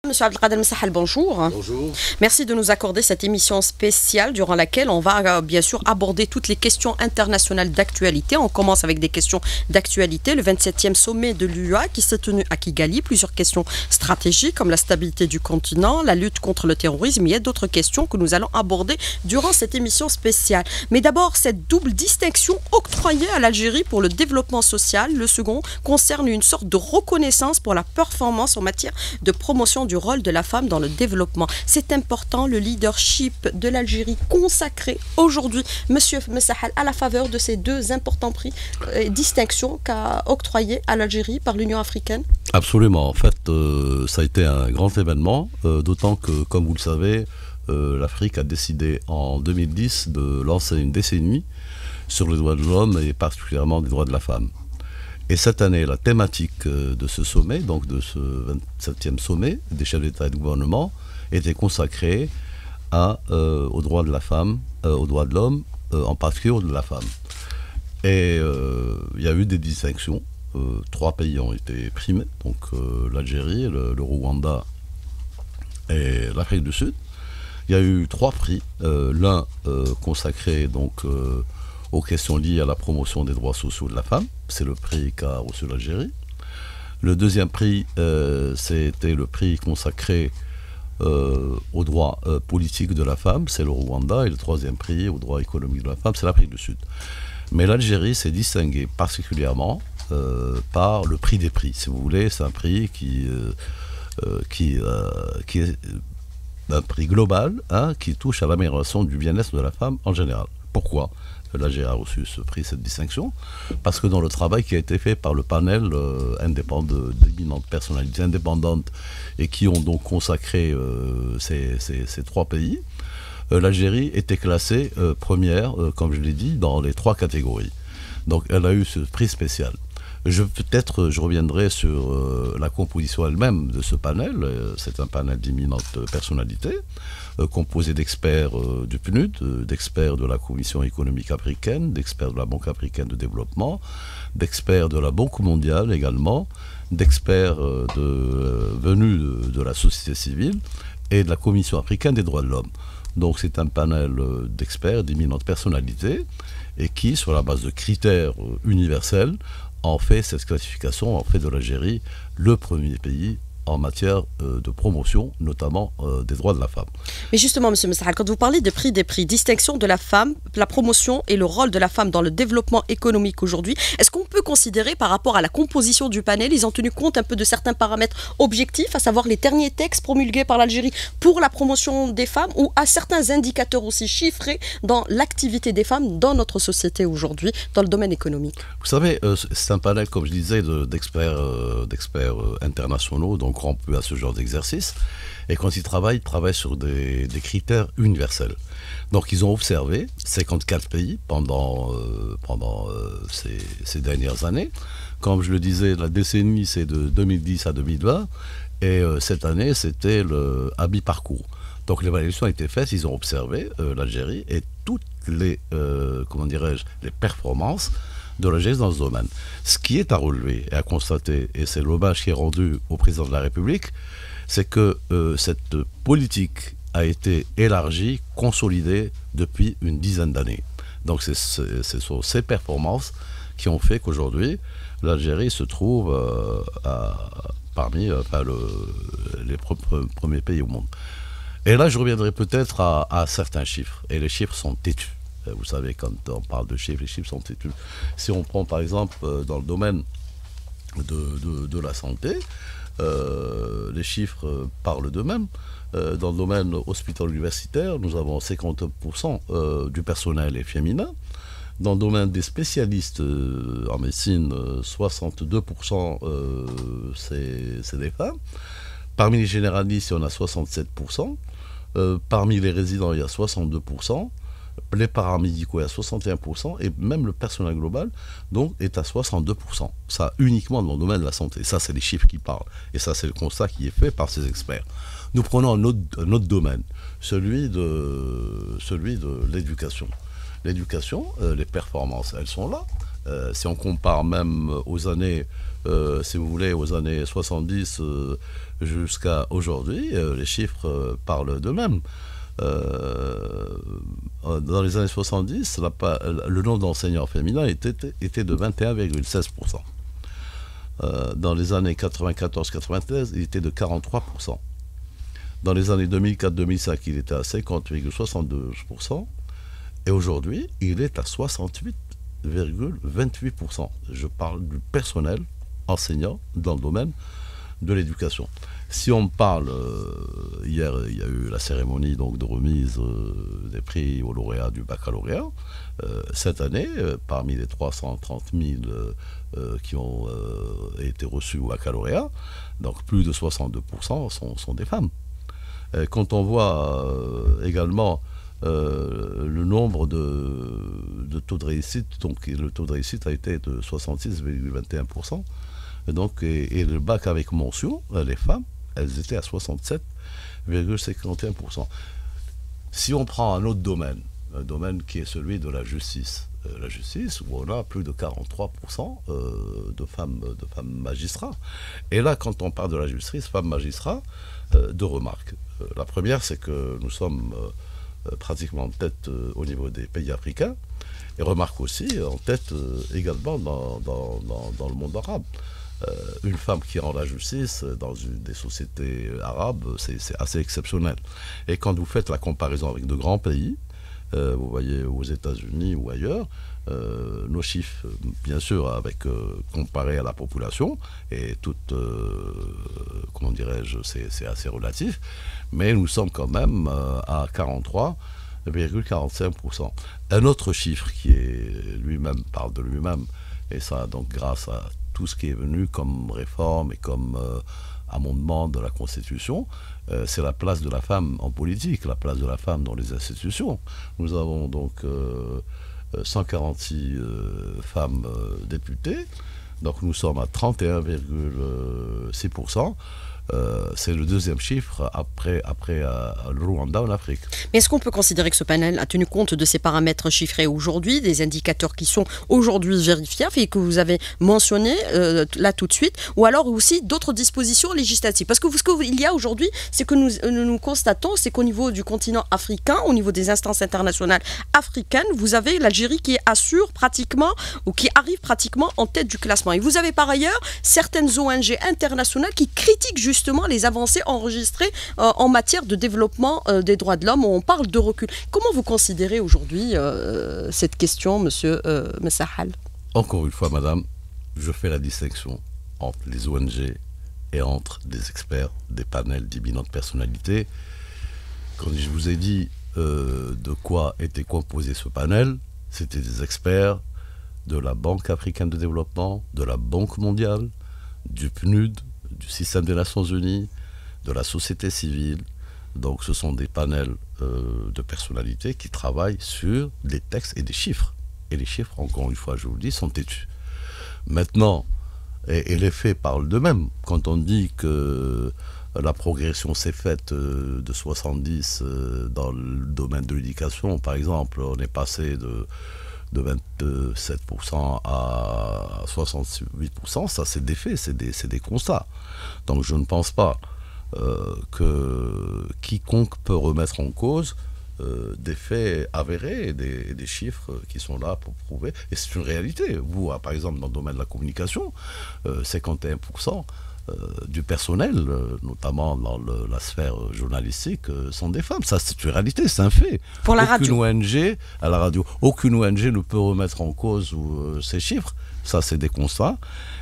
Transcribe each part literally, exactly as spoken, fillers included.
Monsieur Abdelkader Messahel, bonjour. Bonjour. Merci de nous accorder cette émission spéciale durant laquelle on va bien sûr aborder toutes les questions internationales d'actualité. On commence avec des questions d'actualité. Le vingt-septième sommet de l'U A qui s'est tenu à Kigali. Plusieurs questions stratégiques comme la stabilité du continent, la lutte contre le terrorisme. Il y a d'autres questions que nous allons aborder durant cette émission spéciale. Mais d'abord, cette double distinction octroyée à l'Algérie pour le développement social. Le second concerne une sorte de reconnaissance pour la performance en matière de promotion du rôle de la femme dans le développement. C'est important, le leadership de l'Algérie consacré aujourd'hui, Monsieur Messahel, à la faveur de ces deux importants prix et distinctions qu'a octroyé à l'Algérie par l'Union africaine. Absolument. En fait, euh, ça a été un grand événement, euh, d'autant que, comme vous le savez, euh, l'Afrique a décidé en deux mille dix de lancer une décennie sur les droits de l'homme et particulièrement des droits de la femme. Et cette année, la thématique de ce sommet, donc de ce vingt-septième sommet des chefs d'État et de gouvernement, était consacrée à, euh, aux droits de la femme, euh, aux droits de l'homme, euh, en particulier aux droits de la femme. Et euh, il y a eu des distinctions. Euh, trois pays ont été primés, donc euh, l'Algérie, le, le Rwanda et l'Afrique du Sud. Il y a eu trois prix, euh, l'un euh, consacré donc euh, aux questions liées à la promotion des droits sociaux de la femme, c'est le prix qu'a reçu l'Algérie. Le deuxième prix, euh, c'était le prix consacré euh, aux droits euh, politiques de la femme, c'est le Rwanda. Et le troisième prix, aux droits économiques de la femme, c'est l'Afrique du Sud. Mais l'Algérie s'est distinguée particulièrement euh, par le prix des prix. Si vous voulez, c'est un prix qui, euh, euh, qui, euh, qui est un prix global, hein, qui touche à l'amélioration du bien-être de la femme en général. Pourquoi l'Algérie a reçu ce prix, cette distinction? Parce que dans le travail qui a été fait par le panel euh, indépendant d'éminentes personnalités indépendantes et qui ont donc consacré euh, ces, ces, ces trois pays, euh, l'Algérie était classée euh, première, euh, comme je l'ai dit, dans les trois catégories. Donc elle a eu ce prix spécial. Je, peut-être je reviendrai sur euh, la composition elle-même de ce panel. Euh, c'est un panel d'éminentes personnalités, euh, composé d'experts euh, du P N U D, euh, d'experts de la Commission économique africaine, d'experts de la Banque africaine de développement, d'experts de la Banque mondiale également, d'experts euh, de, euh, venus de, de la société civile et de la Commission africaine des droits de l'homme. Donc c'est un panel euh, d'experts, d'éminentes personnalités, et qui, sur la base de critères euh, universels, en fait cette classification, en fait de l'Algérie le premier pays en matière euh, de promotion, notamment euh, des droits de la femme. Mais justement, Monsieur Messahel, quand vous parlez de prix des prix, distinction de la femme, la promotion et le rôle de la femme dans le développement économique aujourd'hui, est-ce qu'on peut considérer par rapport à la composition du panel, ils ont tenu compte un peu de certains paramètres objectifs, à savoir les derniers textes promulgués par l'Algérie pour la promotion des femmes, ou à certains indicateurs aussi chiffrés dans l'activité des femmes dans notre société aujourd'hui, dans le domaine économique? Vous savez, euh, c'est un panel, comme je disais, de, d'experts, euh, d'experts euh, internationaux, donc rompus à ce genre d'exercice. Et quand ils travaillent, ils travaillent sur des, des critères universels. Donc ils ont observé cinquante-quatre pays pendant, euh, pendant euh, ces, ces dernières années. Comme je le disais, la décennie, c'est de deux mille dix à deux mille vingt. Et euh, cette année, c'était le à mi-parcours. Donc l'évaluation a été faite, ils ont observé euh, l'Algérie et toutes les, euh, comment dirais-je, les performances de l'Algérie dans ce domaine. Ce qui est à relever et à constater, et c'est l'hommage qui est rendu au président de la République, c'est que euh, cette politique a été élargie, consolidée depuis une dizaine d'années. Donc c'est, c'est, ce sont ces performances qui ont fait qu'aujourd'hui, l'Algérie se trouve euh, à, parmi enfin, le, les pre- premiers pays au monde. Et là, je reviendrai peut-être à, à certains chiffres, et les chiffres sont têtus. Vous savez, quand on parle de chiffres, les chiffres sont têtus. Si on prend par exemple dans le domaine de, de, de la santé, euh, les chiffres parlent d'eux-mêmes. Euh, dans le domaine hospitalo-universitaire, nous avons cinquante pour cent euh, du personnel est féminin. Dans le domaine des spécialistes euh, en médecine, euh, soixante-deux pour cent euh, c'est, c'est des femmes. Parmi les généralistes, on a soixante-sept pour cent. Euh, parmi les résidents, il y a soixante-deux pour cent. Les paramédicaux est à soixante et un pour cent et même le personnel global donc, est à soixante-deux pour cent. Ça uniquement dans le domaine de la santé. Ça, c'est les chiffres qui parlent. Et ça, c'est le constat qui est fait par ces experts. Nous prenons un autre, un autre domaine, celui de, celui de l'éducation. L'éducation, euh, les performances, elles sont là. Euh, si on compare même aux années, euh, si vous voulez, aux années soixante-dix euh, jusqu'à aujourd'hui, euh, les chiffres euh, parlent d'eux-mêmes. Euh, dans les années soixante-dix, la, le nombre d'enseignants féminins était, était de vingt et un virgule seize pour cent. Euh, dans les années quatre-vingt-quatorze quatre-vingt-treize, il était de quarante-trois pour cent. Dans les années deux mille quatre deux mille cinq, il était à cinquante virgule soixante-douze pour cent. Et aujourd'hui, il est à soixante-huit virgule vingt-huit pour cent. Je parle du personnel enseignant dans le domaine de l'éducation. Si on parle, euh, hier il y a eu la cérémonie donc, de remise euh, des prix aux lauréats du baccalauréat. Euh, cette année, euh, parmi les trois cent trente mille euh, euh, qui ont euh, été reçus au baccalauréat, donc plus de soixante-deux pour cent sont, sont des femmes. Et quand on voit euh, également euh, le nombre de, de taux de réussite, donc le taux de réussite a été de soixante-six virgule vingt et un pour cent. Et, donc, et, et le bac avec mention, les femmes, elles étaient à soixante-sept virgule cinquante et un pour cent. Si on prend un autre domaine, un domaine qui est celui de la justice, euh, la justice où on a plus de quarante-trois pour cent euh, de, femmes, de femmes magistrats. Et là, quand on parle de la justice, femmes magistrats, euh, deux remarques. Euh, la première, c'est que nous sommes euh, pratiquement en tête euh, au niveau des pays africains, et remarque aussi en tête euh, également dans, dans, dans, dans le monde arabe. Euh, une femme qui rend la justice dans une des sociétés arabes, c'est assez exceptionnel. Et quand vous faites la comparaison avec de grands pays, euh, vous voyez aux États-Unis ou ailleurs, euh, nos chiffres, bien sûr, avec euh, comparé à la population, et tout, euh, comment dirais-je, c'est assez relatif, mais nous sommes quand même euh, à quarante-trois virgule quarante-cinq pour cent. Un autre chiffre qui est lui-même parle de lui-même, et ça donc grâce à tout ce qui est venu comme réforme et comme euh, amendement de la Constitution, euh, c'est la place de la femme en politique, la place de la femme dans les institutions. Nous avons donc euh, cent quarante-six euh, femmes euh, députées, donc nous sommes à trente et un virgule six pour cent. Euh, c'est le deuxième chiffre après, après euh, le Rwanda en Afrique. Mais est-ce qu'on peut considérer que ce panel a tenu compte de ces paramètres chiffrés aujourd'hui, des indicateurs qui sont aujourd'hui vérifiables et que vous avez mentionnés euh, là tout de suite, ou alors aussi d'autres dispositions législatives? Parce que ce qu'il y a aujourd'hui, c'est que nous, nous constatons, c'est qu'au niveau du continent africain, au niveau des instances internationales africaines, vous avez l'Algérie qui assure pratiquement, ou qui arrive pratiquement en tête du classement. Et vous avez par ailleurs certaines O N G internationales qui critiquent justement justement les avancées enregistrées euh, en matière de développement euh, des droits de l'homme, où on parle de recul. Comment vous considérez aujourd'hui euh, cette question, monsieur euh, Messahal? Encore une fois, madame, je fais la distinction entre les O N G et entre des experts, des panels d'éminentes personnalités. Quand je vous ai dit euh, de quoi était composé ce panel, c'était des experts de la Banque africaine de développement, de la Banque mondiale, du P N U D, du système des Nations Unies, de la société civile. Donc ce sont des panels euh, de personnalités qui travaillent sur des textes et des chiffres. Et les chiffres, encore une fois, je vous le dis, sont têtus. Maintenant, et, et les faits parlent d'eux-mêmes. Quand on dit que la progression s'est faite euh, de soixante-dix euh, dans le domaine de l'éducation, par exemple, on est passé de... de vingt-sept pour cent à soixante-huit pour cent, ça c'est des faits, c'est des, des constats. Donc je ne pense pas euh, que quiconque peut remettre en cause euh, des faits avérés et des, des chiffres qui sont là pour prouver. Et c'est une réalité. Vous, par exemple, dans le domaine de la communication, euh, cinquante et un pour cent Euh, du personnel, euh, notamment dans le, la sphère journalistique, euh, sont des femmes. Ça, c'est une réalité, c'est un fait. Pour la aucune radio. O N G, à la radio, aucune O N G ne peut remettre en cause euh, ces chiffres. Ça, c'est des constats.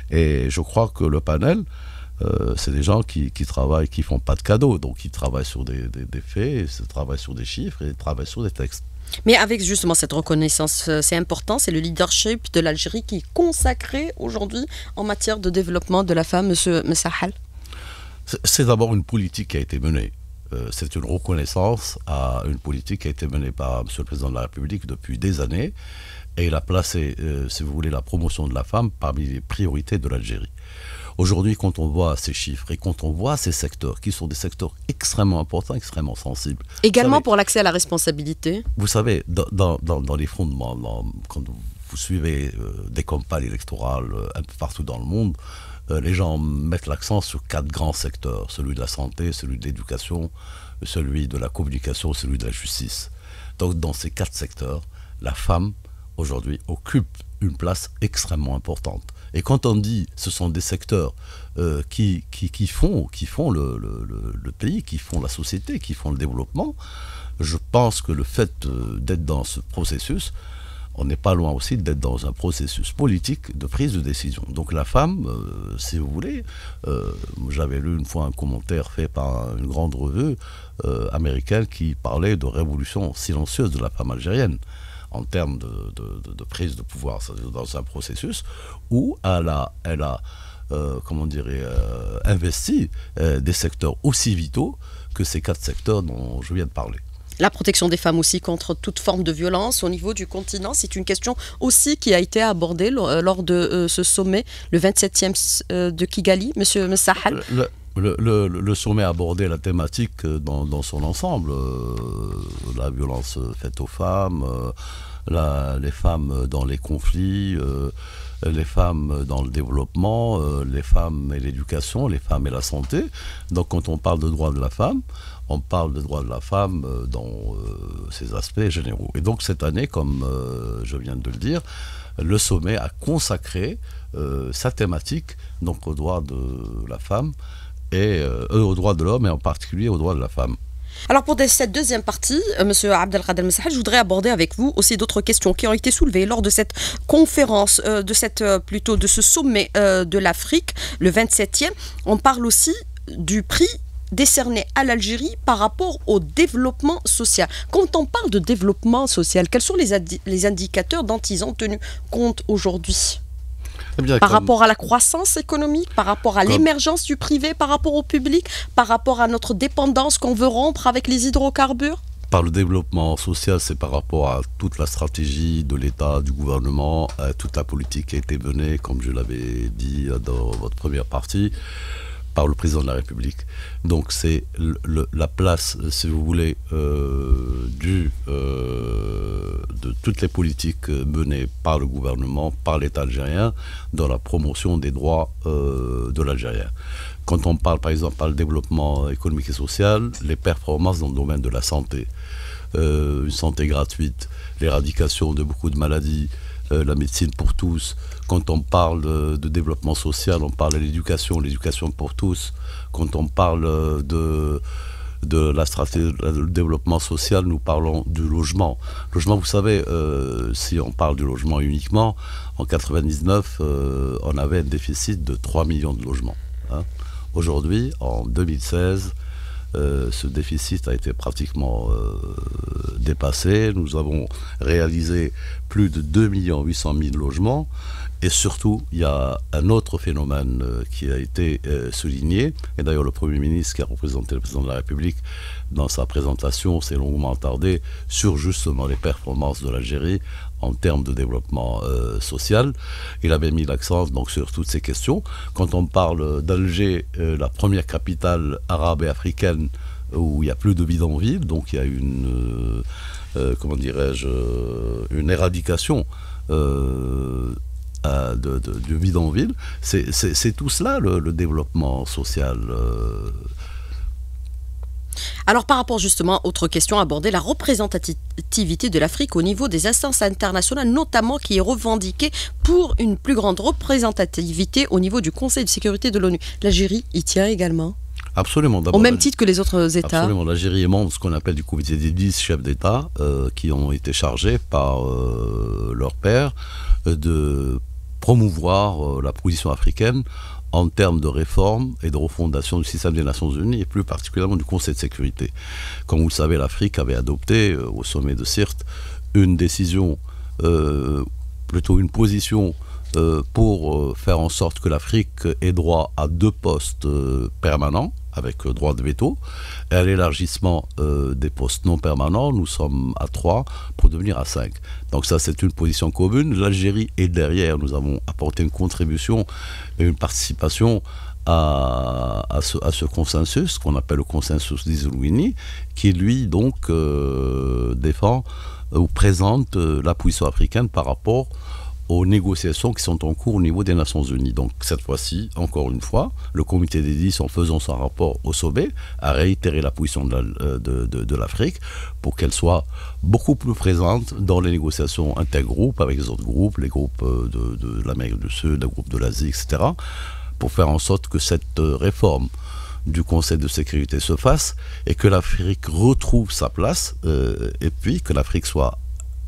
Et je crois que le panel, euh, c'est des gens qui, qui travaillent, qui font pas de cadeaux. Donc, ils travaillent sur des, des, des faits, ils travaillent sur des chiffres et ils travaillent sur des textes. Mais avec justement cette reconnaissance, c'est important, c'est le leadership de l'Algérie qui est consacré aujourd'hui en matière de développement de la femme, monsieur Messahal. C'est d'abord une politique qui a été menée. Euh, c'est une reconnaissance à une politique qui a été menée par monsieur le Président de la République depuis des années. Et il a placé, euh, si vous voulez, la promotion de la femme parmi les priorités de l'Algérie. Aujourd'hui, quand on voit ces chiffres et quand on voit ces secteurs, qui sont des secteurs extrêmement importants, extrêmement sensibles. Également savez, pour l'accès à la responsabilité. Vous savez, dans, dans, dans les fondements, dans, quand vous vous suivez euh, des campagnes électorales euh, un peu partout dans le monde, euh, les gens mettent l'accent sur quatre grands secteurs, celui de la santé, celui de l'éducation, celui de la communication, celui de la justice. Donc dans ces quatre secteurs, la femme, aujourd'hui, occupe une place extrêmement importante. Et quand on dit ce sont des secteurs euh, qui, qui, qui font, qui font le, le, le pays, qui font la société, qui font le développement, je pense que le fait euh, d'être dans ce processus, on n'est pas loin aussi d'être dans un processus politique de prise de décision. Donc la femme, euh, si vous voulez, euh, j'avais lu une fois un commentaire fait par une grande revue euh, américaine qui parlait de révolution silencieuse de la femme algérienne en termes de, de, de, de prise de pouvoir, dans un processus où elle a, elle a euh, comment dirais, euh, investi euh, des secteurs aussi vitaux que ces quatre secteurs dont je viens de parler. La protection des femmes aussi contre toute forme de violence au niveau du continent, c'est une question aussi qui a été abordée lors de euh, ce sommet, le vingt-septième euh, de Kigali, Monsieur Messahal. Le, le, le, le sommet a abordé la thématique dans, dans son ensemble, euh, la violence faite aux femmes, euh, la, les femmes dans les conflits, euh, les femmes dans le développement, euh, les femmes et l'éducation, les femmes et la santé. Donc quand on parle de droits de la femme, on parle des droits de la femme euh, dans euh, ses aspects généraux. Et donc cette année, comme euh, je viens de le dire, le sommet a consacré euh, sa thématique donc aux droits de la femme et euh, aux droits de l'homme et en particulier aux droits de la femme. Alors pour cette deuxième partie, euh, Monsieur Abdelkader Messahal, je voudrais aborder avec vous aussi d'autres questions qui ont été soulevées lors de cette conférence, euh, de cette euh, plutôt de ce sommet euh, de l'Afrique, le vingt-septième. On parle aussi du prix décerné à l'Algérie par rapport au développement social. Quand on parle de développement social, quels sont les, les indicateurs dont ils ont tenu compte aujourd'hui ? Eh bien, par comme, rapport à la croissance économique, par rapport à l'émergence du privé, par rapport au public, par rapport à notre dépendance qu'on veut rompre avec les hydrocarbures ? Par le développement social, c'est par rapport à toute la stratégie de l'État, du gouvernement, à toute la politique qui a été menée, comme je l'avais dit dans votre première partie, par le président de la République. Donc c'est le, le, la place, si vous voulez, euh, du, euh, de toutes les politiques menées par le gouvernement, par l'État algérien, dans la promotion des droits euh, de l'Algérien. Quand on parle par exemple par le développement économique et social, les performances dans le domaine de la santé, euh, une santé gratuite, l'éradication de beaucoup de maladies, Euh, la médecine pour tous. Quand on parle de, de développement social, on parle de l'éducation, l'éducation pour tous. Quand on parle de, de la stratégie de développement social, nous parlons du logement. Logement, vous savez, euh, si on parle du logement uniquement, en quatre-vingt-dix-neuf, euh, on avait un déficit de trois millions de logements. Hein. Aujourd'hui, en deux mille seize, Euh, ce déficit a été pratiquement euh, dépassé. Nous avons réalisé plus de deux millions huit cent mille logements. Et surtout, il y a un autre phénomène euh, qui a été euh, souligné. Et d'ailleurs, le Premier ministre qui a représenté le Président de la République dans sa présentation s'est longuement attardé sur justement les performances de l'Algérie en termes de développement euh, social. Il avait mis l'accent donc sur toutes ces questions. Quand on parle d'Alger, euh, la première capitale arabe et africaine où il n'y a plus de bidonville, donc il y a une, euh, euh, comment dirais-je, une éradication euh, de, de, du bidonville. C'est tout cela le, le développement social. Euh, Alors par rapport justement, autre question abordée, la représentativité de l'Afrique au niveau des instances internationales, notamment qui est revendiquée pour une plus grande représentativité au niveau du Conseil de sécurité de l'ONU. L'Algérie y tient également ? Absolument. Au même titre que les autres États. Absolument. L'Algérie est membre de ce qu'on appelle du comité des dix chefs d'État euh, qui ont été chargés par euh, leur père euh, de promouvoir euh, la position africaine en termes de réforme et de refondation du système des Nations Unies et plus particulièrement du Conseil de sécurité. Comme vous le savez, l'Afrique avait adopté euh, au sommet de Sirte une décision, euh, plutôt une position euh, pour euh, faire en sorte que l'Afrique ait droit à deux postes euh, permanents avec euh, droit de veto, et à l'élargissement euh, des postes non permanents, nous sommes à trois pour devenir à cinq. Donc ça, c'est une position commune. L'Algérie est derrière. Nous avons apporté une contribution et une participation à, à, ce, à ce consensus, qu'on appelle le consensus d'Izulwini, qui lui, donc, euh, défend ou présente euh, la position africaine par rapport aux négociations qui sont en cours au niveau des Nations Unies. Donc cette fois-ci, encore une fois, le comité des dix, en faisant son rapport au sommet, a réitéré la position de, la, de, de, de l'Afrique pour qu'elle soit beaucoup plus présente dans les négociations intergroupes avec les autres groupes, les groupes de, de, de l'Amérique du Sud, les groupes de l'Asie, et cetera, pour faire en sorte que cette réforme du Conseil de sécurité se fasse et que l'Afrique retrouve sa place euh, et puis que l'Afrique soit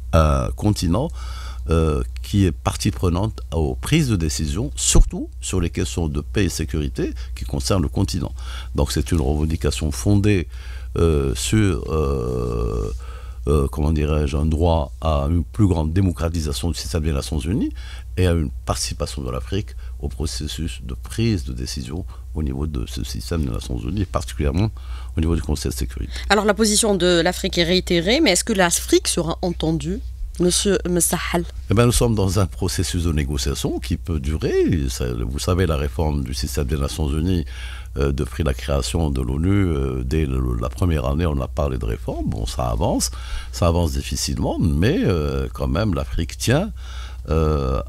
un continent euh, qui est partie prenante aux prises de décision, surtout sur les questions de paix et sécurité qui concernent le continent. Donc c'est une revendication fondée euh, sur euh, euh, comment dirais-je, un droit à une plus grande démocratisation du système des Nations Unies et à une participation de l'Afrique au processus de prise de décision au niveau de ce système des Nations Unies, particulièrement au niveau du Conseil de sécurité. Alors la position de l'Afrique est réitérée, mais est-ce que l'Afrique sera entendue, Monsieur Messahal? Eh bien, nous sommes dans un processus de négociation qui peut durer. Vous savez, la réforme du système des Nations Unies, euh, depuis la création de l'ONU, euh, dès le, la première année, on a parlé de réforme. Bon, ça avance, ça avance difficilement, mais euh, quand même, l'Afrique tient Euh,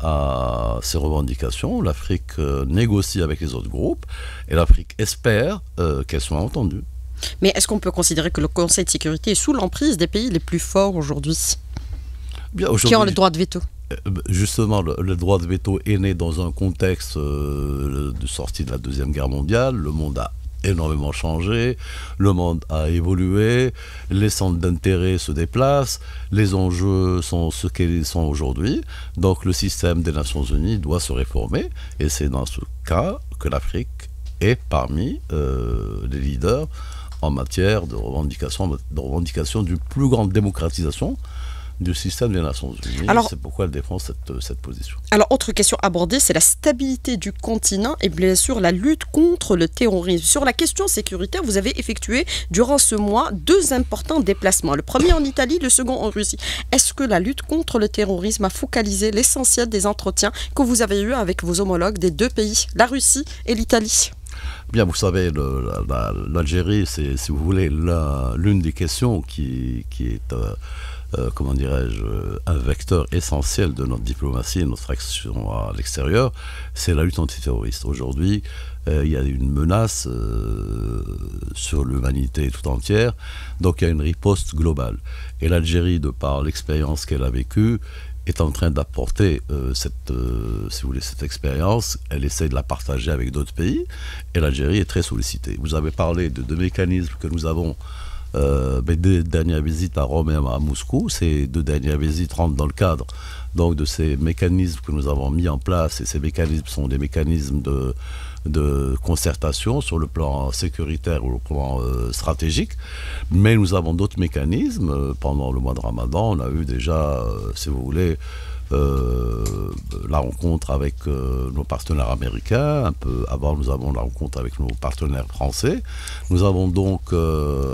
à ses revendications. L'Afrique euh, négocie avec les autres groupes et l'Afrique espère euh, qu'elles soient entendues. Mais est-ce qu'on peut considérer que le Conseil de sécurité est sous l'emprise des pays les plus forts aujourd'hui, Bien, aujourd'hui qui ont le droit de veto? Justement, le, le droit de veto est né dans un contexte euh, de sortie de la Deuxième Guerre mondiale. Le monde a énormément changé, le monde a évolué, les centres d'intérêt se déplacent, les enjeux sont ce qu'ils sont aujourd'hui, donc le système des Nations Unies doit se réformer, et c'est dans ce cas que l'Afrique est parmi euh, les leaders en matière de revendication, de revendication d'une plus grande démocratisation du système des Nations Unies. Alors, c'est pourquoi elle défend cette, cette position. Alors, autre question abordée, c'est la stabilité du continent et bien sûr la lutte contre le terrorisme. Sur la question sécuritaire, vous avez effectué durant ce mois deux importants déplacements. Le premier en Italie, le second en Russie. Est-ce que la lutte contre le terrorisme a focalisé l'essentiel des entretiens que vous avez eus avec vos homologues des deux pays, la Russie et l'Italie? Bien, vous savez, le, la, l'Algérie, c'est, si vous voulez, la, l'une des questions qui, qui est... Euh, Euh, comment dirais-je, un vecteur essentiel de notre diplomatie et notre action à l'extérieur, c'est la lutte antiterroriste. Aujourd'hui, euh, il y a une menace euh, sur l'humanité tout entière, donc il y a une riposte globale. Et l'Algérie, de par l'expérience qu'elle a vécue, est en train d'apporter euh, cette, euh, si vous voulez, cette expérience. Elle essaie de la partager avec d'autres pays, et l'Algérie est très sollicitée. Vous avez parlé de deux mécanismes que nous avons. Euh, mes deux dernières visites à Rome et à Moscou, ces deux dernières visites rentrent dans le cadre donc, de ces mécanismes que nous avons mis en place, et ces mécanismes sont des mécanismes de, de concertation sur le plan sécuritaire ou le plan euh, stratégique, mais nous avons d'autres mécanismes. Pendant le mois de Ramadan, on a eu déjà, euh, si vous voulez, Euh, la rencontre avec euh, nos partenaires américains. Un peu avant, nous avons la rencontre avec nos partenaires français. Nous avons donc euh,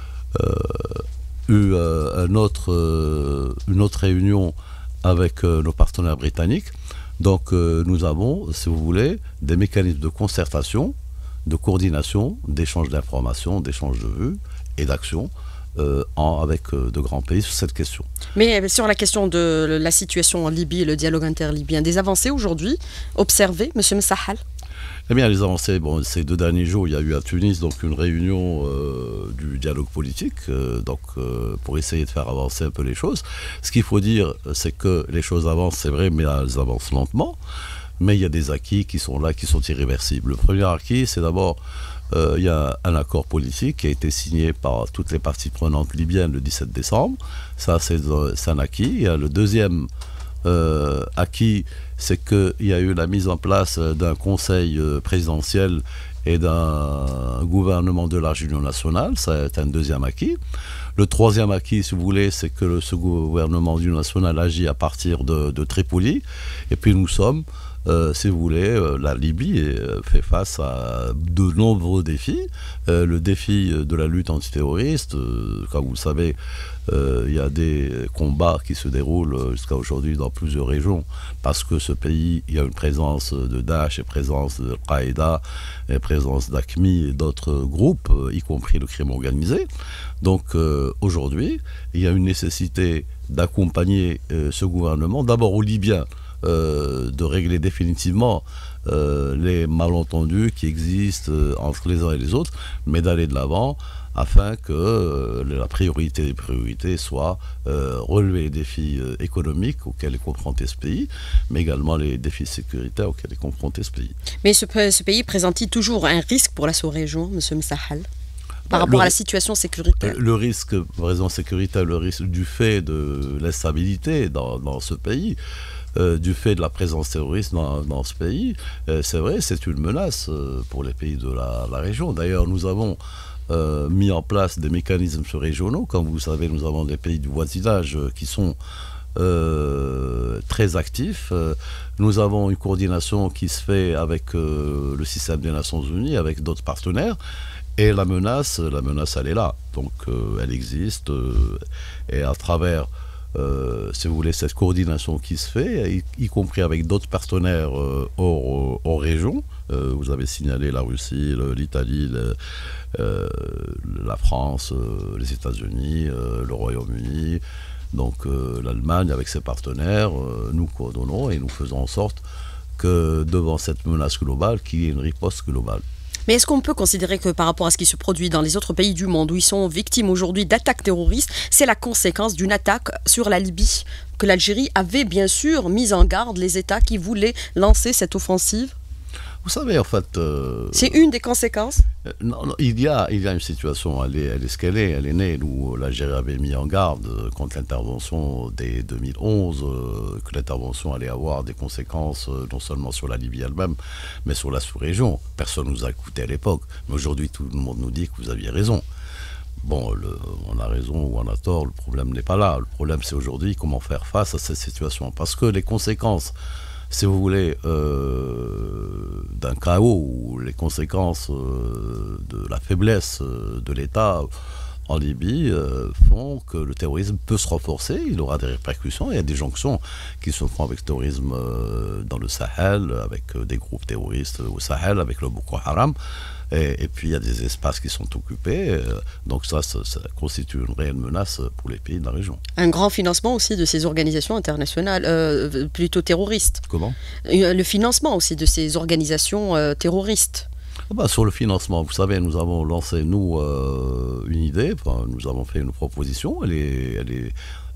euh, eu euh, un autre, euh, une autre réunion avec euh, nos partenaires britanniques. Donc euh, nous avons, si vous voulez, des mécanismes de concertation, de coordination, d'échange d'informations, d'échange de vues et d'actions Euh, en, avec euh, de grands pays sur cette question. Mais sur la question de la situation en Libye et le dialogue interlibyen, des avancées aujourd'hui observées, M. Messahal? Eh bien, les avancées, bon, ces deux derniers jours, il y a eu à Tunis donc, une réunion euh, du dialogue politique euh, donc, euh, pour essayer de faire avancer un peu les choses. Ce qu'il faut dire, c'est que les choses avancent, c'est vrai, mais elles avancent lentement. Mais il y a des acquis qui sont là, qui sont irréversibles. Le premier acquis, c'est d'abord Euh, il y a un accord politique qui a été signé par toutes les parties prenantes libyennes le dix-sept décembre. Ça, c'est, c'est un acquis. Il y a le deuxième euh, acquis, c'est qu'il y a eu la mise en place d'un conseil euh, présidentiel et d'un gouvernement de large union nationale. C'est un deuxième acquis. Le troisième acquis, si vous voulez, c'est que le, ce gouvernement d'union nationale agit à partir de, de Tripoli. Et puis nous sommes... Euh, si vous voulez, euh, la Libye euh, fait face à de nombreux défis. Euh, le défi de la lutte antiterroriste, euh, comme vous le savez, euh, il y a des combats qui se déroulent jusqu'à aujourd'hui dans plusieurs régions, parce que ce pays, il y a une présence de Daesh, et présence de Al-Qaïda, et présence d'Aqmi et d'autres groupes, euh, y compris le crime organisé. Donc euh, aujourd'hui, il y a une nécessité d'accompagner euh, ce gouvernement, d'abord aux Libyens, euh, de régler définitivement euh, les malentendus qui existent euh, entre les uns et les autres, mais d'aller de l'avant afin que euh, la priorité des priorités soit euh, relever les défis euh, économiques auxquels est confronté ce pays, mais également les défis sécuritaires auxquels est confronté ce pays. Mais ce, ce pays présente-t-il toujours un risque pour la sous-région, M. Msahal, par bah, rapport le, à la situation sécuritaire? Le risque, pour raison sécuritaire, le risque du fait de l'instabilité dans, dans ce pays, Euh, du fait de la présence terroriste dans, dans ce pays, euh, c'est vrai, c'est une menace euh, pour les pays de la, la région. D'ailleurs, nous avons euh, mis en place des mécanismes régionaux. Comme vous savez, nous avons des pays du voisinage euh, qui sont euh, très actifs. Euh, nous avons une coordination qui se fait avec euh, le système des Nations Unies, avec d'autres partenaires. Et la menace, la menace, elle est là. Donc, euh, elle existe. Euh, et à travers Euh, si vous voulez, cette coordination qui se fait, y, y compris avec d'autres partenaires euh, hors, hors région. Euh, vous avez signalé la Russie, l'Italie, le, euh, la France, euh, les États-Unis, euh, le Royaume-Uni, donc euh, l'Allemagne avec ses partenaires. Euh, nous coordonnons et nous faisons en sorte que devant cette menace globale, qu'il y ait une riposte globale. Mais est-ce qu'on peut considérer que par rapport à ce qui se produit dans les autres pays du monde où ils sont victimes aujourd'hui d'attaques terroristes, c'est la conséquence d'une attaque sur la Libye, que l'Algérie avait bien sûr mis en garde les États qui voulaient lancer cette offensive? Vous savez, en fait... Euh, c'est une des conséquences? euh, non, non, il y a, il y a une situation, elle est, elle est ce qu'elle est, elle est née. Nous, l'Algérie avait mis en garde euh, contre l'intervention dès deux mille onze, euh, que l'intervention allait avoir des conséquences euh, non seulement sur la Libye elle-même, mais sur la sous-région. Personne ne nous a écoutés à l'époque, mais aujourd'hui tout le monde nous dit que vous aviez raison. Bon, le, on a raison ou on a tort, le problème n'est pas là. Le problème, c'est aujourd'hui comment faire face à cette situation. Parce que les conséquences, si vous voulez, euh, d'un chaos ou les conséquences euh, de la faiblesse euh, de l'État en Libye euh, font que le terrorisme peut se renforcer, il aura des répercussions. Il y a des jonctions qui se font avec le terrorisme euh, dans le Sahel, avec euh, des groupes terroristes au Sahel, avec le Boko Haram. Et, et puis il y a des espaces qui sont occupés, euh, donc ça, ça, ça constitue une réelle menace pour les pays de la région. Un grand financement aussi de ces organisations internationales, euh, plutôt terroristes. Comment ? Le financement aussi de ces organisations euh, terroristes. Ah bah, sur le financement, vous savez, nous avons lancé, nous, euh, une idée, enfin, nous avons fait une proposition, elle est... Elle est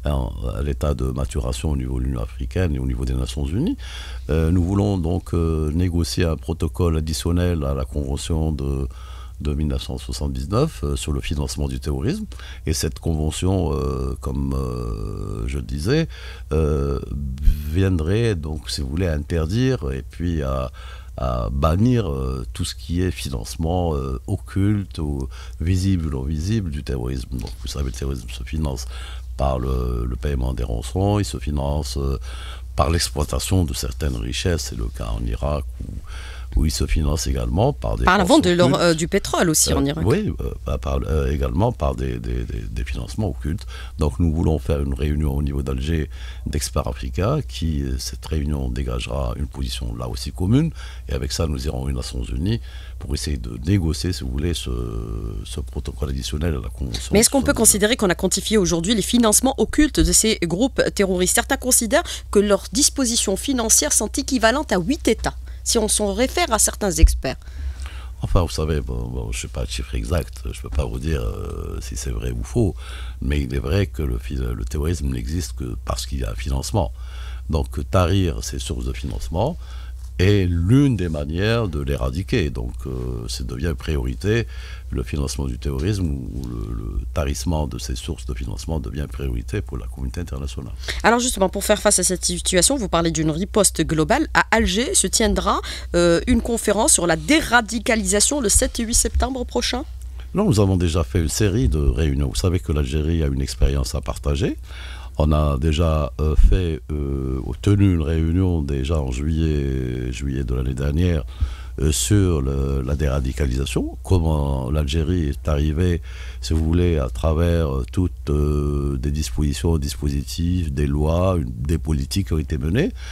à l'état de maturation au niveau de l'Union africaine et au niveau des Nations Unies. Euh, nous voulons donc euh, négocier un protocole additionnel à la Convention de, de mille neuf cent soixante-dix-neuf euh, sur le financement du terrorisme. Et cette convention, euh, comme euh, je le disais, euh, viendrait donc, si vous voulez, interdire et puis à, à bannir euh, tout ce qui est financement euh, occulte ou visible ou non visible du terrorisme. Donc vous savez, le terrorisme se finance par le, le paiement des rançons, il se finance euh, par l'exploitation de certaines richesses, c'est le cas en Irak, où, où il se finance également par des... Par la vente de leur, euh, du pétrole aussi euh, en Irak. Oui, euh, par, euh, également par des, des, des, des financements occultes. Donc nous voulons faire une réunion au niveau d'Alger d'experts africains, qui, cette réunion dégagera une position là aussi commune, et avec ça nous irons aux Nations Unies pour essayer de négocier, si vous voulez, ce, ce protocole additionnel à la Convention. Mais est-ce qu'on peut considérer qu'on a quantifié aujourd'hui les financements occultes de ces groupes terroristes? Certains considèrent que leurs dispositions financières sont équivalentes à huit États, si on s'en réfère à certains experts. Enfin, vous savez, bon, bon, je ne sais pas le chiffre exact, je ne peux pas vous dire euh, si c'est vrai ou faux, mais il est vrai que le, le terrorisme n'existe que parce qu'il y a un financement. Donc, tarir ces sources de financement est l'une des manières de l'éradiquer. Donc, euh, ça devient une priorité. Le financement du terrorisme ou le, le tarissement de ces sources de financement devient une priorité pour la communauté internationale. Alors justement, pour faire face à cette situation, vous parlez d'une riposte globale. À Alger se tiendra euh, une conférence sur la déradicalisation le sept et huit septembre prochain. Non, nous avons déjà fait une série de réunions. Vous savez que l'Algérie a une expérience à partager. On a déjà euh, fait, euh, tenu une réunion déjà en juillet, juillet de l'année dernière euh, sur le, la déradicalisation, comment l'Algérie est arrivée, si vous voulez, à travers euh, toutes euh, des dispositions, dispositifs, des lois, une, des politiques qui ont été menées,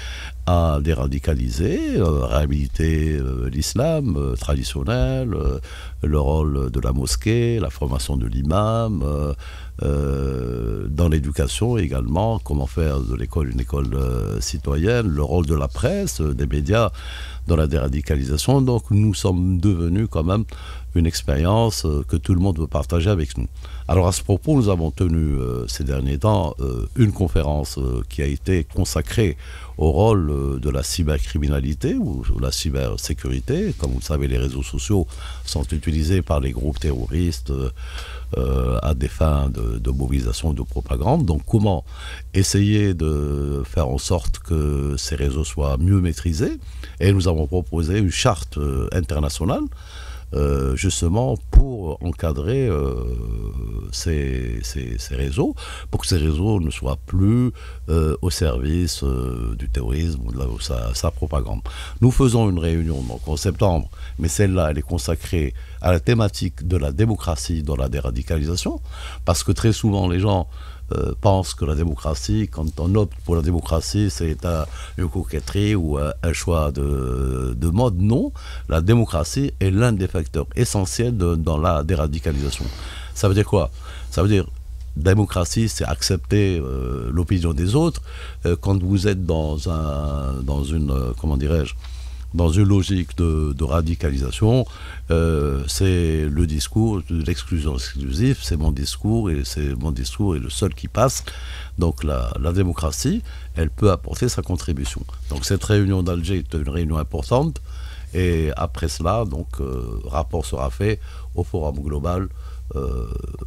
à déradicaliser, euh, réhabiliter euh, l'islam euh, traditionnel, euh, le rôle de la mosquée, la formation de l'imam, euh, euh, dans l'éducation également, comment faire de l'école une école euh, citoyenne, le rôle de la presse, euh, des médias dans la déradicalisation. Donc nous sommes devenus quand même une expérience euh, que tout le monde veut partager avec nous. Alors à ce propos, nous avons tenu euh, ces derniers temps euh, une conférence euh, qui a été consacrée au rôle euh, de la cybercriminalité ou de la cybersécurité. Comme vous le savez, les réseaux sociaux sont utilisés par les groupes terroristes euh, euh, à des fins de, de mobilisation, de propagande. Donc comment essayer de faire en sorte que ces réseaux soient mieux maîtrisés? Et nous avons proposé une charte euh, internationale Euh, justement pour encadrer euh, ces, ces, ces réseaux, pour que ces réseaux ne soient plus euh, au service euh, du terrorisme ou de la, sa, sa propagande. Nous faisons une réunion donc, en septembre, mais celle-là, elle est consacrée à la thématique de la démocratie dans la déradicalisation, parce que très souvent les gens Euh, pensent que la démocratie, quand on opte pour la démocratie, c'est un, une coquetterie ou un, un choix de, de mode. Non, la démocratie est l'un des facteurs essentiels de, dans la déradicalisation. Ça veut dire quoi? Ça veut dire démocratie, c'est accepter euh, l'opinion des autres. Euh, quand vous êtes dans, un, dans une, euh, comment dirais-je, dans une logique de, de radicalisation, euh, c'est le discours de l'exclusion exclusive, c'est mon discours et c'est mon discours est le seul qui passe. Donc la, la démocratie, elle peut apporter sa contribution. Donc cette réunion d'Alger est une réunion importante et après cela, donc euh, rapport sera fait au Forum global euh,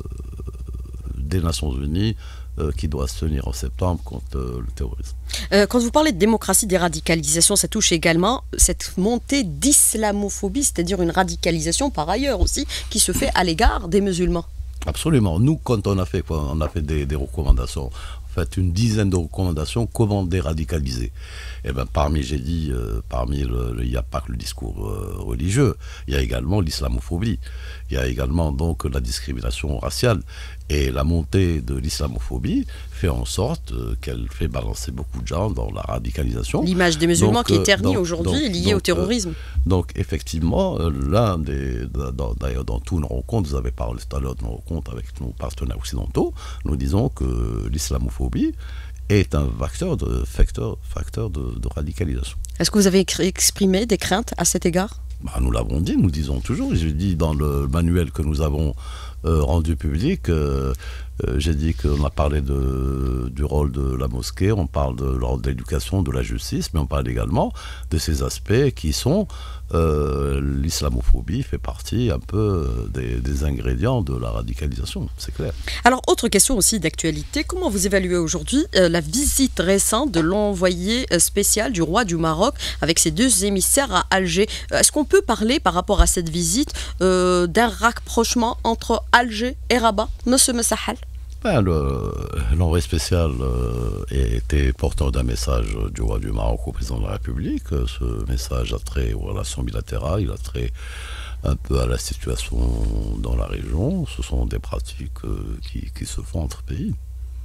des Nations Unies euh, qui doit se tenir en septembre contre euh, le terrorisme. Euh, quand vous parlez de démocratie, déradicalisation, ça touche également cette montée d'islamophobie, c'est-à-dire une radicalisation par ailleurs aussi, qui se fait à l'égard des musulmans. Absolument. Nous, quand on a fait quoi, on a fait des, des recommandations, en fait une dizaine de recommandations, comment déradicaliser. Et ben parmi, j'ai dit, euh, parmi le, il n'y a pas que le discours euh, religieux, il y a également l'islamophobie, il y a également donc la discrimination raciale. Et la montée de l'islamophobie fait en sorte euh, qu'elle fait balancer beaucoup de gens dans la radicalisation. L'image des musulmans donc, qui est ternie aujourd'hui est liée donc, au terrorisme. Euh, donc effectivement, euh, l'un des, d'ailleurs dans toutes nos rencontres, vous avez parlé tout à l'heure de nos rencontres avec nos partenaires occidentaux, nous disons que l'islamophobie est un facteur de, facteur, facteur de, de radicalisation. Est-ce que vous avez exprimé des craintes à cet égard? Bah, nous l'avons dit, nous disons toujours. J'ai dit dans le manuel que nous avons euh, rendu public, euh, euh, j'ai dit qu'on a parlé de, du rôle de la mosquée, on parle de l'ordre de l'éducation, de la justice, mais on parle également de ces aspects qui sont euh, l'islamophobie fait partie un peu des, des ingrédients de la radicalisation, c'est clair. Alors, autre question aussi d'actualité, comment vous évaluez aujourd'hui euh, la visite récente de l'envoyé spécial du roi du Maroc avec ses deux émissaires à Alger? Est-ce qu'on peut parler par rapport à cette visite euh, d'un rapprochement entre Alger et Rabat, Monsieur Messahal? Ben, l'envoyé spécial euh, était porteur d'un message du roi du Maroc au président de la République. Ce message a trait aux relations bilatérales, il a trait un peu à la situation dans la région. Ce sont des pratiques euh, qui, qui se font entre pays.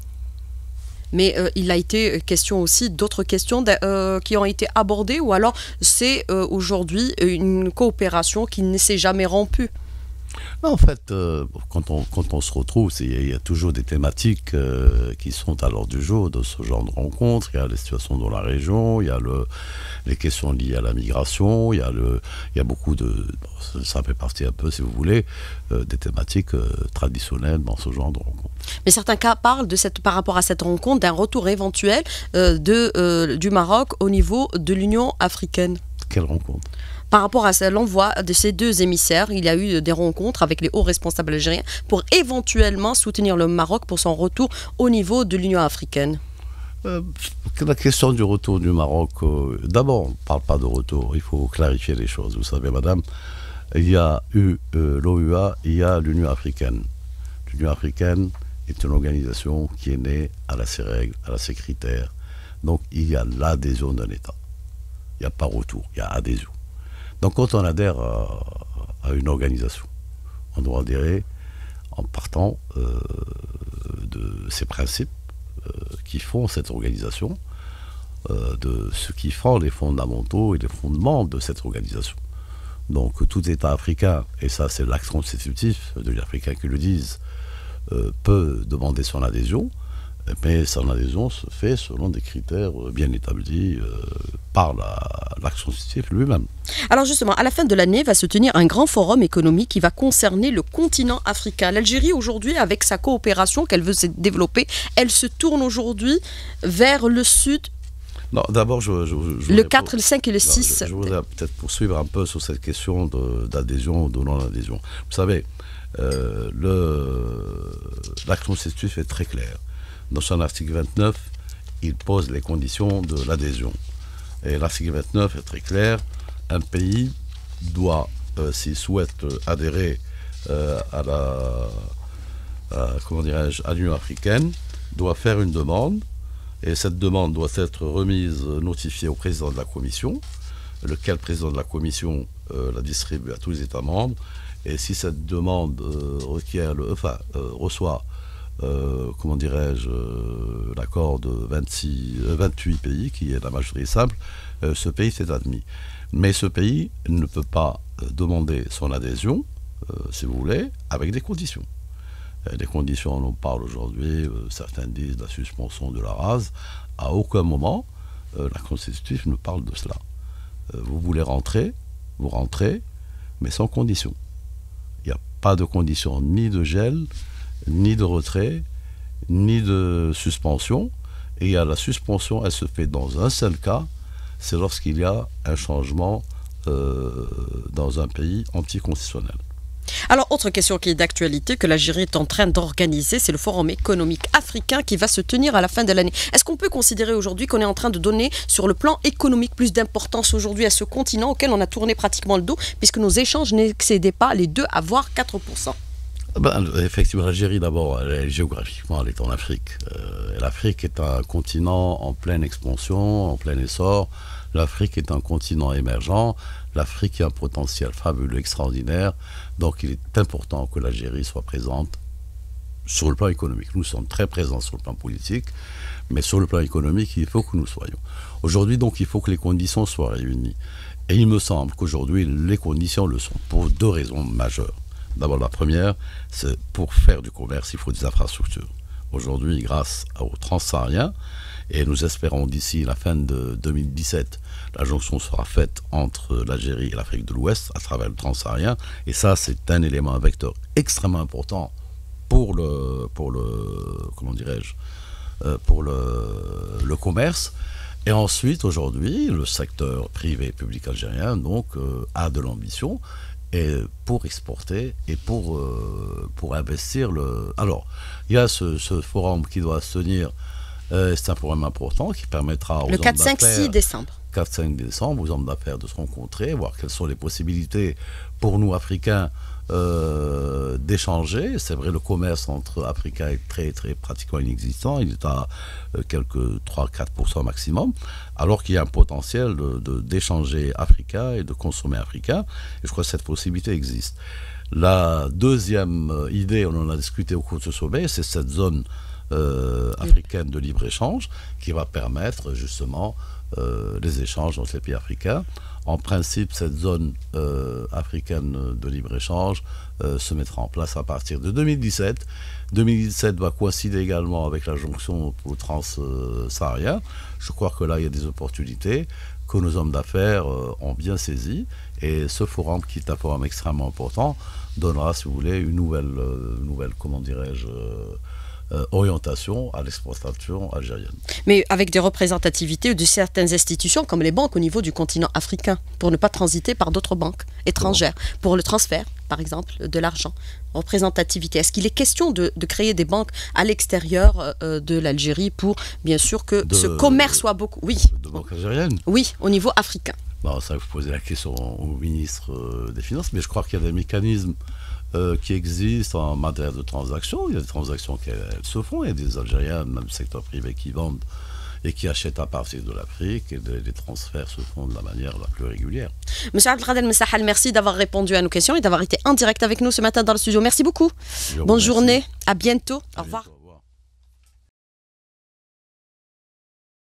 Mais euh, il a été question aussi d'autres questions euh, qui ont été abordées, ou alors c'est euh, aujourd'hui une coopération qui ne s'est jamais rompue? En fait, euh, quand, on, quand on se retrouve, il y a toujours des thématiques euh, qui sont à l'ordre du jour de ce genre de rencontres. Il y a les situations dans la région, il y a le, les questions liées à la migration, il y a, le, il y a beaucoup de... Bon, ça fait partie un peu, si vous voulez, euh, des thématiques euh, traditionnelles dans ce genre de rencontres. Mais certains cas parlent de cette, par rapport à cette rencontre d'un retour éventuel euh, de, euh, du Maroc au niveau de l'Union africaine. Quelle rencontre? Par rapport à l'envoi de ces deux émissaires, il y a eu des rencontres avec les hauts responsables algériens pour éventuellement soutenir le Maroc pour son retour au niveau de l'Union africaine. Euh, la question du retour du Maroc, euh, d'abord, on ne parle pas de retour, il faut clarifier les choses. Vous savez, madame, il y a eu euh, l'O U A, il y a l'Union africaine. L'Union africaine est une organisation qui est née à la ses règles, à la ses critères. Donc, il y a l'adhésion d'un État. Il n'y a pas retour, il y a adhésion. Donc quand on adhère à, à une organisation, on doit adhérer en partant euh, de ces principes euh, qui font cette organisation, euh, de ce qui font les fondamentaux et les fondements de cette organisation. Donc tout État africain, et ça c'est l'acte constitutif de l'Union africaine qui le disent, euh, peut demander son adhésion, mais son adhésion se fait selon des critères bien établis euh, par l'acte constitutif lui-même. Alors justement, à la fin de l'année va se tenir un grand forum économique qui va concerner le continent africain. L'Algérie aujourd'hui, avec sa coopération qu'elle veut se développer, elle se tourne aujourd'hui vers le sud. Non, d'abord, je, je, je le quatre, le cinq et le six. Je, je voudrais peut-être poursuivre un peu sur cette question d'adhésion ou de non-adhésion. Vous savez, euh, l'acte constitutif est très clair. Dans son article vingt-neuf, il pose les conditions de l'adhésion. Et l'article vingt-neuf est très clair. Un pays doit, euh, s'il souhaite adhérer euh, à la, à, comment dirais-je, à l'Union africaine, doit faire une demande. Et cette demande doit être remise, notifiée au président de la Commission, lequel président de la Commission euh, la distribue à tous les États membres. Et si cette demande euh, requiert le, enfin, euh, reçoit, euh, comment dirais-je, euh, l'accord de vingt-six, euh, vingt-huit pays, qui est la majorité simple, euh, ce pays s'est admis. Mais ce pays ne peut pas euh, demander son adhésion, euh, si vous voulez, avec des conditions. Les conditions, on en parle aujourd'hui, euh, certains disent la suspension de la rase. À aucun moment, euh, la Constitution ne parle de cela. Euh, vous voulez rentrer, vous rentrez, mais sans condition. Il n'y a pas de condition ni de gel, ni de retrait, ni de suspension. Et il y a la suspension, elle se fait dans un seul cas, c'est lorsqu'il y a un changement euh, dans un pays anticonstitutionnel. Alors, autre question qui est d'actualité, que l'Algérie est en train d'organiser, c'est le Forum économique africain qui va se tenir à la fin de l'année. Est-ce qu'on peut considérer aujourd'hui qu'on est en train de donner, sur le plan économique, plus d'importance aujourd'hui à ce continent auquel on a tourné pratiquement le dos, puisque nos échanges n'excédaient pas les deux à voire quatre pour cent? Ben, effectivement, l'Algérie, d'abord, géographiquement, elle est en Afrique. Euh, L'Afrique est un continent en pleine expansion, en plein essor. L'Afrique est un continent émergent. L'Afrique a un potentiel fabuleux, extraordinaire. Donc, il est important que l'Algérie soit présente sur le plan économique. Nous sommes très présents sur le plan politique, mais sur le plan économique, il faut que nous soyons. Aujourd'hui, donc, il faut que les conditions soient réunies. Et il me semble qu'aujourd'hui, les conditions le sont pour deux raisons majeures. D'abord, la première, c'est pour faire du commerce, il faut des infrastructures. Aujourd'hui, grâce au Transsaharien, et nous espérons d'ici la fin de deux mille dix-sept, la jonction sera faite entre l'Algérie et l'Afrique de l'Ouest à travers le Transsaharien. Et ça, c'est un élément, un vecteur extrêmement important pour le, pour le comment dirais-je, euh, pour le, le commerce. Et ensuite, aujourd'hui, le secteur privé public algérien donc, euh, a de l'ambition et pour exporter et pour, euh, pour investir. Le... Alors, il y a ce, ce forum qui doit se tenir, euh, c'est un forum important qui permettra aux le quatre, cinq, six décembre. quatre cinq décembre, aux hommes d'affaires de se rencontrer, voir quelles sont les possibilités pour nous, Africains, euh, d'échanger. C'est vrai, le commerce entre Africains est très, très pratiquement inexistant. Il est à euh, quelques trois à quatre pour cent maximum, alors qu'il y a un potentiel d'échanger de, de, africain et de consommer africain. Et je crois que cette possibilité existe. La deuxième idée, on en a discuté au cours de ce sommet, c'est cette zone euh, africaine de libre-échange qui va permettre justement euh, les échanges entre les pays africains. En principe, cette zone euh, africaine de libre-échange euh, se mettra en place à partir de deux mille dix-sept. deux mille dix-sept va coïncider également avec la jonction pour le Trans-Saharien. Je crois que là, il y a des opportunités que nos hommes d'affaires euh, ont bien saisies. Et ce forum, qui est un forum extrêmement important, donnera, si vous voulez, une nouvelle, euh, nouvelle comment dirais-je, euh, Euh, orientation à l'exportation algérienne. Mais avec des représentativités de certaines institutions comme les banques au niveau du continent africain, pour ne pas transiter par d'autres banques étrangères, pour le transfert, par exemple, de l'argent. Représentativité. Est-ce qu'il est question de, de créer des banques à l'extérieur euh, de l'Algérie pour, bien sûr, que de, ce commerce soit beaucoup... Oui. De banques algériennes? Oui, au niveau africain. Bon, ça, vous posez la question au ministre des Finances, mais je crois qu'il y a des mécanismes Euh, qui existent en matière de transactions. Il y a des transactions qui elles, se font. Il y a des Algériens, même le secteur privé, qui vendent et qui achètent à partir de l'Afrique, et de, les transferts se font de la manière la plus régulière. Monsieur Abdelkader Messahal, merci d'avoir répondu à nos questions et d'avoir été en direct avec nous ce matin dans le studio. Merci beaucoup. Bonne journée. À bientôt. Au revoir.